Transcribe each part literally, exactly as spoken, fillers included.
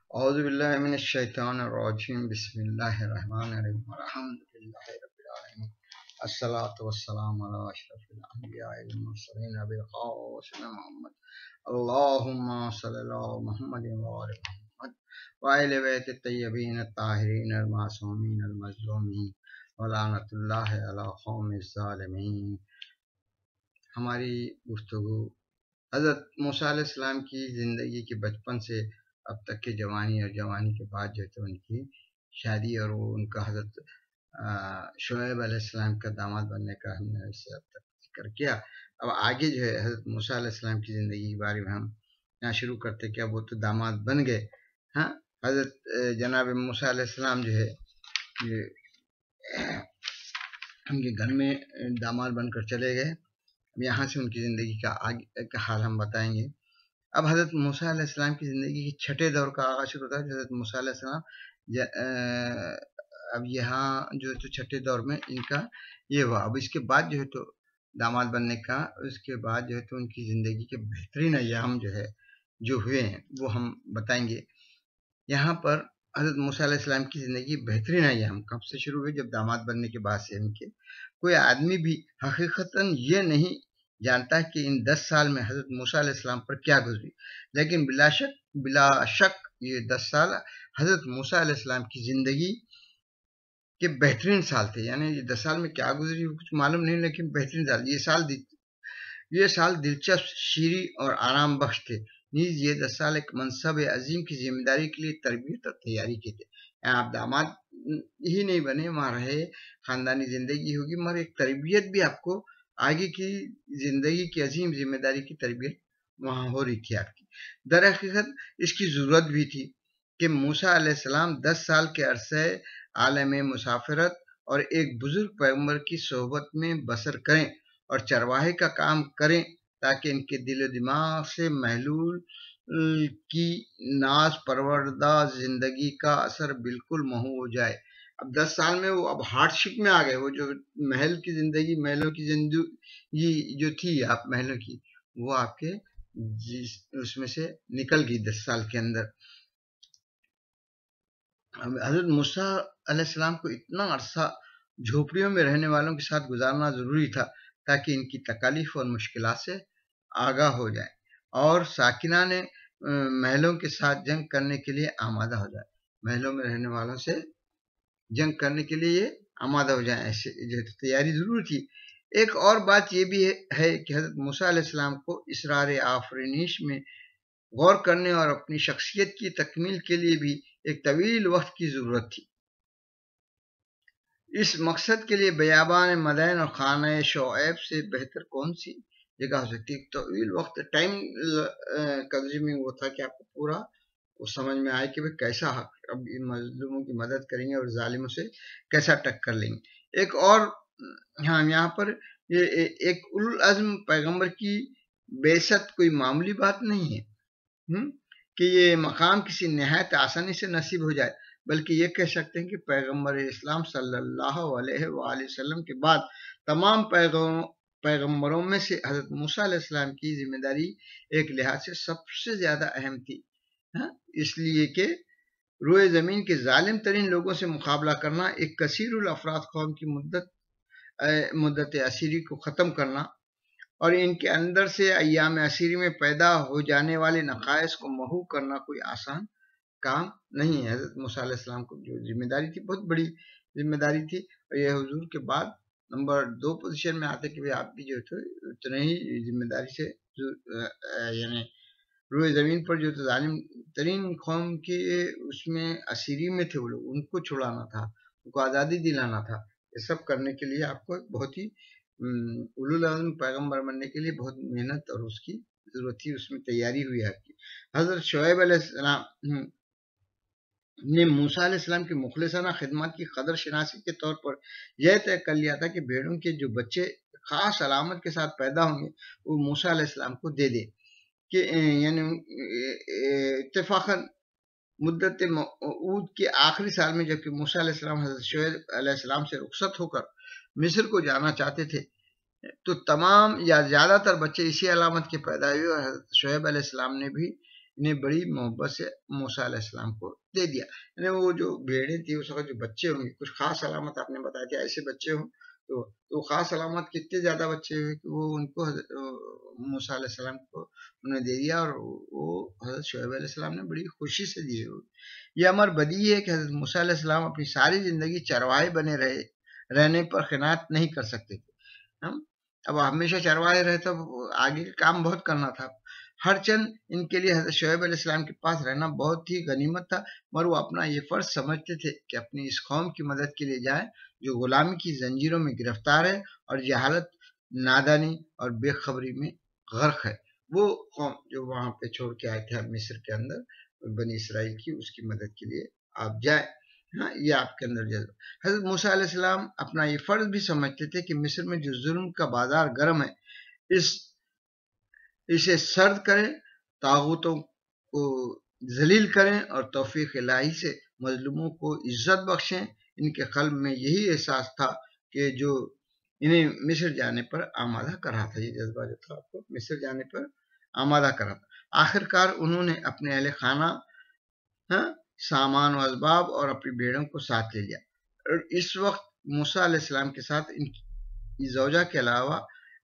اعوذ باللہ من الشیطان الرجیم بسم اللہ الرحمن الرحیم الحمد للہ رب العالمین الصلاۃ والسلام علی اشرف الانبیاء والمرسلین ابی القاسم محمد اللہم صلی اللہ محمد وآل محمد وآل بیت الطیبین الطاہرین المعصومین المظلومین ولعنۃ اللہ علی قوم الظالمین۔ ہماری گفتگو حضرت موسیٰ علیہ السلام کی زندگی کے بچپن سے اب تک کے جوانی اور جوانی کے بعد جو ہے ان کی شادی اور وہ ان کا حضرت شعیب علیہ السلام کا داماد بننے کا ہم نے اس سے اب تک ذکر کیا۔ اب آگے جو ہے حضرت موسیٰ علیہ السلام کی زندگی کے بارے میں ہم یہاں شروع کرتے کہ اب وہ تو داماد بن گئے۔ ہاں، حضرت جناب موسیٰ علیہ السلام جو ہے ان کے گھر میں داماد بن کر چلے گئے۔ اب یہاں سے ان کی زندگی کا آگے کا حال ہم بتائیں گے۔ اب حضرت موسیٰ علیہ السلام کی زندگی کے چھٹے دور کا آغاز شروع ہوتا ہے۔ حضرت موسیٰ علیہ السلام اب یہاں جو ہے تو چھٹے دور میں ان کا یہ ہوا۔ اب اس کے بعد جو ہے تو داماد بننے کا اس کے بعد جو ہے تو ان کی زندگی کے بہترین ایام جو ہے جو ہوئے ہیں وہ ہم بتائیں گے۔ یہاں پر حضرت موسیٰ علیہ السلام کی زندگی بہترین ایام کب سے شروع ہوئے؟ جب داماد بننے کے بعد سے ان کے کوئی آدمی بھی حقیقتاً یہ نہیں جانتا کہ ان دس سال میں حضرت موسیٰ علیہ السلام پر کیا گزری، لیکن بلا شک بلا شک یہ دس سال حضرت موسیٰ علیہ السلام کی زندگی کے بہترین سال تھے۔ یعنی یہ دس سال میں کیا گزری کچھ معلوم نہیں، لیکن بہترین سال یہ سال یہ سال دلچسپ، شیریں اور آرام بخش تھے۔ نیز یہ دس سال ایک منصب عظیم کی ذمہ داری کے لیے تربیت اور تیاری کی تھے۔ یہاں آپ داماد ہی نہیں بنے، وہاں رہے، خاندانی زندگی ہوگی، مگر ایک تربیت بھی آپ کو آگے کی زندگی کی عظیم ذمہ داری کی تربیت وہاں ہو رہی تھی آپ کی۔ در حقیقت اس کی ضرورت بھی تھی کہ موسیٰ علیہ السلام دس سال کے عرصے عالم مسافرت اور ایک بزرگ پیغمبر کی صحبت میں بسر کریں اور چرواہے کا کام کریں، تاکہ ان کے دل و دماغ سے محلول کی ناز پروردہ زندگی کا اثر بالکل محو ہو جائے۔ اب دس سال میں وہ اب ہارڈ شپ میں آ گئے، وہ جو محل کی زندگی محلوں کی زندگی جو تھی آپ محلوں کی وہ آپ کے اس میں سے نکل گئی دس سال کے اندر۔ حضرت موسیٰ علیہ السلام کو اتنا عرصہ جھوپڑیوں میں رہنے والوں کے ساتھ گزارنا ضروری تھا تاکہ ان کی تکالیف اور مشکلات سے آگاہ ہو جائیں اور ساکنان محلوں کے ساتھ جنگ کرنے کے لیے آمادہ ہو جائے۔ محلوں میں رہنے والوں سے جنگ کرنے کے لیے یہ آمادہ ہو جائیں، ایسے جو تیاری ضرور تھی۔ ایک اور بات یہ بھی ہے کہ حضرت موسیٰ علیہ السلام کو اسرار آفرینش میں غور کرنے اور اپنی شخصیت کی تکمیل کے لیے بھی ایک طویل وقت کی ضرورت تھی۔ اس مقصد کے لیے بیابان مدین اور خانہ شعیب سے بہتر کون سی جگہ ہو سکتی ہے؟ طویل وقت ٹائم کنزیومنگ وہ تھا کہ آپ کو پورا وہ سمجھ میں آئے کہ کیسا اب ان مظلوموں کی مدد کریں گے اور ظالموں سے کیسا ٹکر لیں گے۔ ایک اور ہاں یہاں پر یہ ایک اولوالعزم پیغمبر کی بعثت کوئی معمولی بات نہیں ہے کہ یہ مقام کسی نہایت آسانی سے نصیب ہو جائے، بلکہ یہ کہہ سکتے ہیں کہ پیغمبر اسلام صلی اللہ علیہ وآلہ وسلم کے بعد تمام پیغمبروں میں سے حضرت موسیٰ علیہ السلام کی ذمہ داری ایک لحاظ سے سب سے زیادہ اہم تھی، اس لیے کہ روئے زمین کے ظالم ترین لوگوں سے مقابلہ کرنا، ایک کثیر الافراد قوم کی مدت مدت اسیری کو ختم کرنا اور ان کے اندر سے ایام اسیری میں پیدا ہو جانے والے نقائص کو محو کرنا کوئی آسان کام نہیں ہے۔ حضرت موسیٰ علیہ السلام کو جو ذمہ داری تھی بہت بڑی ذمہ داری تھی، اور یہ حضور کے بعد نمبر دو پوزیشن میں آتے کہ آپ بھی جو تھے اتنے ہی ذمہ داری سے یعنی روئے زمین پر جو ظالم ترین قوم کے اس میں اسیری میں تھے وہ لوگ، ان کو چھڑانا تھا، ان کو آزادی دلانا تھا۔ یہ سب کرنے کے لیے آپ کو بہت ہی اولوالعزم پیغمبر بننے کے لیے بہت محنت اور اس کی ضرورت تھی، اس میں تیاری ہوئی آپ کی۔ حضرت شعیب علیہ السلام نے موسیٰ علیہ السلام کی مخلصانہ خدمات کی قدر شناسی کے طور پر یہ طے کر لیا تھا کہ بھیڑوں کے جو بچے خاص علامت کے ساتھ پیدا ہوں گے وہ موسیٰ علیہ السلام کو دے دے، کہ یعنی اتفاقاً مدت موعود کے آخری سال میں جبکہ موسیٰ علیہ السلام حضرت شعیب علیہ السلام سے رخصت ہو کر مصر کو جانا چاہتے تھے، تو تمام یا زیادہ تر بچے اسی علامت کے پیدا ہوئے، اور حضرت شعیب علیہ السلام نے بھی انہیں بڑی محبت سے موسیٰ علیہ السلام کو دے دیا. یعنی وہ جو بھیڑیں تھی اس وقت جو بچے ہوں گے کچھ خاص علامت آپ نے بتایا کہ ایسے بچے ہوں تو تو خاص علامت کتنے زیادہ بچے ہوئے کہ وہ ان کو موسیٰ علیہ السلام کو انہوں نے دے دیا اور وہ حضرت شعیب علیہ السلام نے بڑی خوشی سے دیے ہوئے. یہ امر بدیہی ہے کہ حضرت موسیٰ علیہ السلام اپنی ساری زندگی چرواہے بنے رہے رہنے پر خیانت نہیں کر سکتے تھے. اب ہمیشہ چرواہے رہے تو آگے کا کام بہت کرنا تھا. ہر چند ان کے لیے حضرت شعیب علیہ السلام کے پاس رہنا بہت ہی غنیمت تھا مگر وہ اپنا یہ فرض سمجھتے تھے کہ اپنی اس قوم کی مدد کے لیے جائیں جو غلامی کی زنجیروں میں گرفتار ہے اور جہالت نادانی اور بے خبری میں غرق ہے. وہ قوم جو وہاں پہ چھوڑ کے آئے تھے مصر کے اندر بنی اسرائیل کی اس کی مدد کے لیے آپ جائیں. ہاں یہ آپ کے اندر جذبہ. حضرت موسیٰ علیہ السلام اپنا یہ فرض بھی سمجھتے تھے کہ مصر میں جو ظلم کا بازار گرم ہے اس اسے سرد کریں طاغوتوں کو ذلیل کریں اور توفیق الہی سے مظلوموں کو عزت بخشیں. ان کے قلب میں یہی احساس تھا کہ جو انہیں مصر جانے پر آمادہ کر رہا تھا. یہ جذبہ جو تھا آپ کو مصر جانے پر آمادہ کر رہا تھا. آخر کار انہوں نے اپنے اہل خانہ ہاں سامان و اسباب اور اپنی بیڑوں کو ساتھ لے لیا. اور اس وقت موسیٰ علیہ السلام کے ساتھ ان کی زوجہ کے علاوہ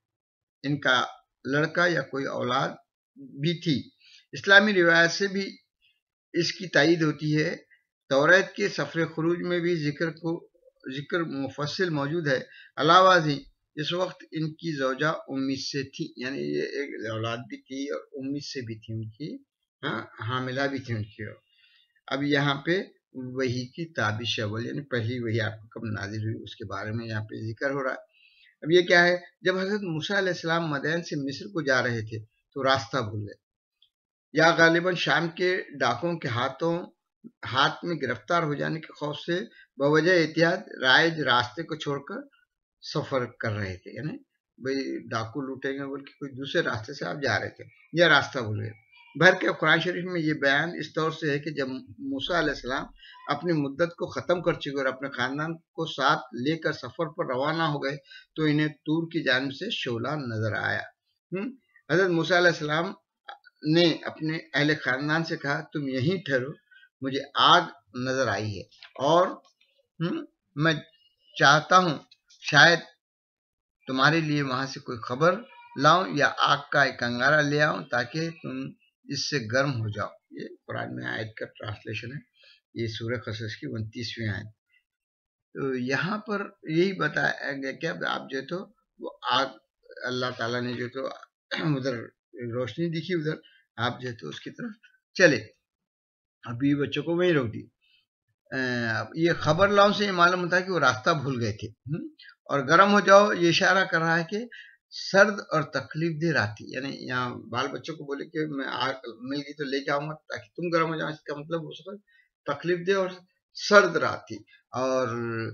ان کا لڑکا یا کوئی اولاد بھی تھی. اسلامی روایت سے بھی اس کی تائید ہوتی ہے. توریت کے سفر خروج میں بھی ذکر کو ذکر مفصل موجود ہے. علاوہ ازیں اس وقت ان کی زوجہ امید سے تھی یعنی یہ ایک اولاد بھی تھی اور امید سے بھی تھی ان کی ہاں حاملہ بھی تھی ان کی. اب یہاں پہ وحی کی تابش اول یعنی پہلی وحی آپ کو کب نازل ہوئی اس کے بارے میں یہاں پہ ذکر ہو رہا ہے. اب یہ کیا ہے جب حضرت موسیٰ علیہ السلام مدین سے مصر کو جا رہے تھے تو راستہ بھول گئے یا غالباً شام کے ڈاکوں کے ہاتھوں ہاتھ میں گرفتار ہو جانے کے خوف سے بوجہ احتیاط رائج راستے کو چھوڑ کر سفر کر رہے تھے. یعنی بھئی ڈاکو لوٹیں گے بلکہ کوئی دوسرے راستے سے آپ جا رہے تھے یا راستہ بھول گئے. بہر کے قرآن شریف میں یہ بیان اس طور سے ہے کہ جب موسیٰ علیہ السلام اپنی مدت کو ختم کر چکے اور اپنے خاندان کو ساتھ لے کر سفر پر روانہ ہو گئے تو انہیں طور کی جانب سے شعلہ نظر آیا. حضرت موسیٰ علیہ السلام نے اپنے اہل خاندان سے کہا تم یہیں ٹھہرو مجھے آگ نظر آئی ہے اور میں چاہتا ہوں شاید تمہارے لیے وہاں سے کوئی خبر لاؤں یا آگ کا ایک انگارہ لے آؤں تاکہ تم اس سے گرم ہو جاؤ. یہ قرآن میں آیت کا ٹرانسلیشن ہے. یہ سورہ قصص کی انتیسویں آیت. تو یہاں پر یہی بتایا گیا کہ آپ جو تو وہ آگ اللہ تعالیٰ نے جو تو ادھر روشنی دکھی ادھر آپ جو تو اس کی طرف چلے. ابھی بچوں کو وہیں روک دی. یہ خبر لاؤں سے یہ معلوم ہوتا ہے کہ وہ راستہ بھول گئے تھے. اور گرم ہو جاؤ یہ اشارہ کر رہا ہے کہ سرد اور تکلیف دہ رات تھی. یعنی یہاں بال بچوں کو بولے کہ میں آگ مل گئی تو لے کے آؤں گا تاکہ تم گرم ہو جاؤ. اس کا مطلب ہو سکتا تکلیف دہ اور سرد رات تھی. اور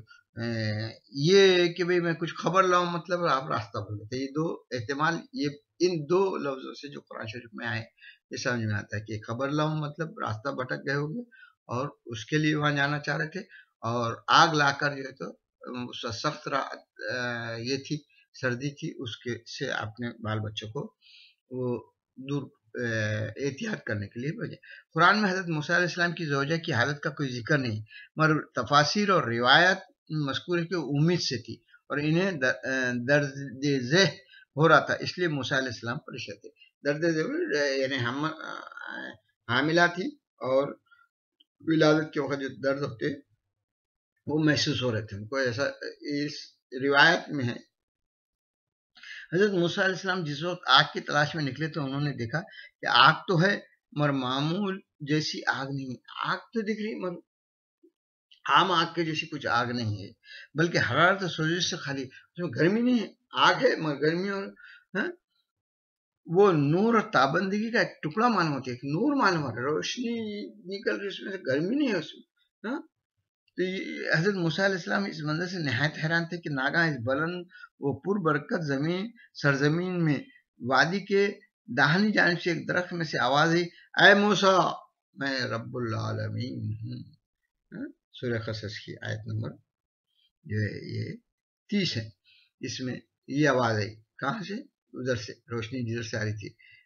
یہ کہ بھئی میں کچھ خبر لاؤں مطلب آپ راستہ بھول گئے تھے. یہ دو احتمال یہ ان دو لفظوں سے جو قرآن شریف میں آئے یہ سمجھ میں آتا ہے کہ خبر لاؤں مطلب راستہ بھٹک گئے ہوگے اور اس کے لیے وہاں جانا چاہ رہے تھے اور آگ لا کر جو ہے تو اس کا سخت یہ تھی سردی تھی اس کے سے اپنے بال بچوں کو وہ دور احتیاط کرنے کے لیے بھیجا. قرآن میں حضرت موسیٰ علیہ السلام کی زوجہ کی حالت کا کوئی ذکر نہیں مگر تفاسیر اور روایت مذکور ہے کہ امید سے تھی اور انہیں درد ذہ ہو رہا تھا اس لیے موسیٰ علیہ السلام پریشان تھے. درد ذہ یعنی حاملہ تھی اور ولادت کے وقت جو درد ہوتے وہ محسوس ہو رہے تھے ان کو. ایسا اس روایت میں ہے. حضرت موسیٰ علیہ السلام جس وقت آگ کی تلاش میں نکلے تو انہوں نے دیکھا کہ آگ تو ہے مگر معمول جیسی آگ نہیں. آگ تو دکھ رہی مگر عام آگ کے جیسی کچھ آگ نہیں ہے بلکہ حرارت سوزش سے خالی. اس میں گرمی نہیں ہے آگ ہے مگر گرمی اور وہ نور اور تابندگی کا ایک ٹکڑا معلوم ہوتا ہے ایک نور معلوم ہوتا ہے روشنی نکل رہی اس میں سے گرمی نہیں ہے اس میں. تو حضرت موسیٰ علیہ السلام اس منظر سے نہایت حیران تھے کہ ناگاہ اس بلند و پر برکت زمین سرزمین میں وادی کے داہنی جانب سے ایک درخت میں سے آواز آئی اے موسیٰ میں رب العالمین ہوں. سورہ قصص کی آیت نمبر جو ہے یہ تیس ہے. اس میں یہ آواز آئی کہاں سے ادھر سے روشنی جدھر سے آ رہی تھی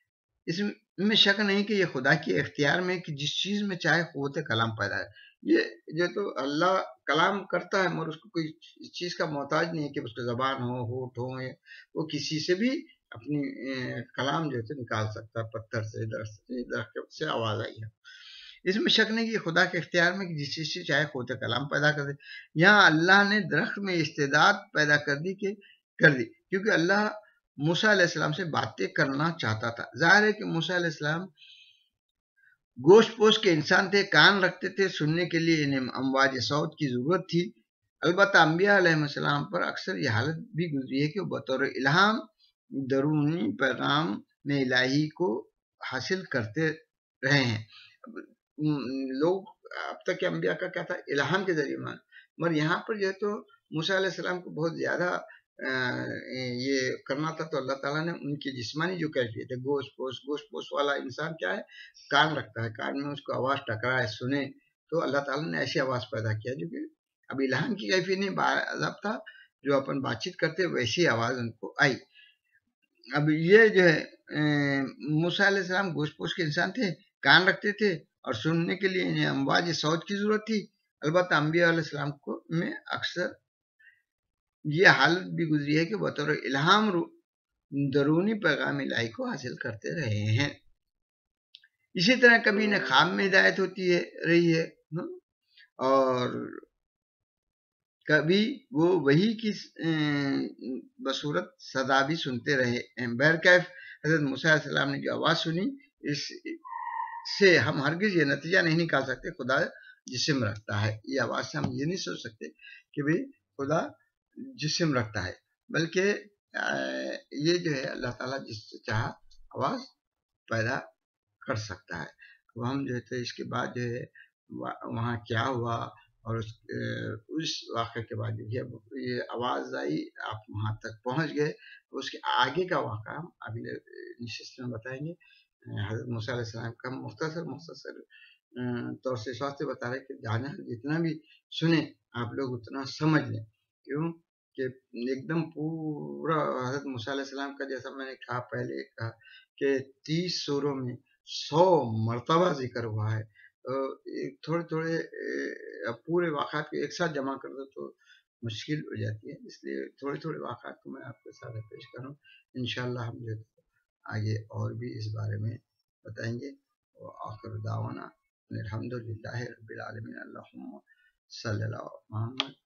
اس میں شک نہیں کہ یہ خدا کے اختیار میں کہ جس چیز میں چاہے قوت کلام پیدا ہے. یہ جو تو اللہ کلام کرتا ہے مگر اس کو کوئی چیز کا محتاج نہیں ہے کہ اس کو زبان ہو ہوٹ ہو، وہ کسی سے بھی اپنی کلام جو ہے نکال سکتا ہے، پتھر سے، درخت سے، درخت سے آواز آئی ہے. اس میں شک نہیں کہ خدا کے اختیار میں کہ جس چیز سے چاہے قوت کلام پیدا کر دے. یہاں اللہ نے درخت میں استعداد پیدا کر دی کہ کر دی کیونکہ اللہ موسیٰ علیہ السلام سے باتیں کرنا چاہتا تھا. ظاہر ہے کہ موسیٰ علیہ السلام گوشت پوش کے انسان تھے، کان رکھتے تھے، سننے کے لیے انہیں امواج صوت کی ضرورت تھی. البتہ انبیاء علیہ السلام پر اکثر یہ حالت بھی گزری ہے کہ وہ بطور الہام درونی پیغام میں الہی کو حاصل کرتے رہے ہیں. لوگ اب تک کے انبیاء کا کیا تھا؟ الہام کے ذریعے مان، مگر یہاں پر جو ہے تو موسیٰ علیہ السلام کو بہت زیادہ یہ کرنا تھا، تو اللہ تعالیٰ نے ان کی جسمانی جو کیفیت ہے، گوشت پوش گوشت پوش والا انسان کیا ہے؟ کان رکھتا ہے، کان میں اس کو آواز ٹکرائے سنے، تو اللہ تعالیٰ نے ایسی آواز پیدا کیا جو کہ اب الہام کی کیفیت نہیں، باضابطہ جو اپن بات چیت کرتے ویسی آواز ان کو آئی. اب یہ جو ہے موسیٰ علیہ السلام گوشت پوش کے انسان تھے، کان رکھتے تھے اور سننے کے لیے انہیں امواج صوت کی ضرورت تھی. البتہ انبیاء علیہ السلام کو میں اکثر یہ حالت بھی گزری ہے کہ بطور الہام درونی پیغام الہی کو حاصل کرتے رہے ہیں. اسی طرح کبھی انہیں خواب میں ہدایت ہوتی ہے رہی ہے اور کبھی وہ وہی کی بصورت صدا بھی سنتے رہے ہیں. بہرکیف حضرت موسیٰ علیہ السلام نے جو آواز سنی، اس سے ہم ہرگز یہ نتیجہ نہیں نکال سکتے خدا جسم رکھتا ہے. یہ آواز سے ہم یہ نہیں سوچ سکتے کہ بھئی خدا جسم رکھتا ہے، بلکہ یہ جو ہے اللہ تعالیٰ جس سے چاہا آواز پیدا کر سکتا ہے. اب ہم جو ہے تو اس کے بعد جو ہے وہاں کیا ہوا اور اس اس واقعے کے بعد جو ہے یہ آواز آئی، آپ وہاں تک پہنچ گئے، اس کے آگے کا واقعہ ہم اگلے نشست میں بتائیں گے. حضرت موسیٰ علیہ السلام کا مختصر مختصر طور سے واسطے بتا رہے کہ جانا جتنا بھی سنیں آپ لوگ اتنا سمجھ لیں. کیوں کہ ایک دم پورا حضرت موسیٰ علیہ السلام کا، جیسا میں نے کہا پہلے کہا کہ تیس سوروں میں سو مرتبہ ذکر ہوا ہے. تھوڑے تھوڑے پورے واقعات کو ایک ساتھ جمع کر دو تو مشکل ہو جاتی ہے، اس لیے تھوڑے تھوڑے واقعات کو میں آپ کے ساتھ پیش کروں. انشاءاللہ ہم جو آگے اور بھی اس بارے میں بتائیں گے. وآخر دعوانا الحمدللہ رب العالمین. اللہم صلی اللہ محمد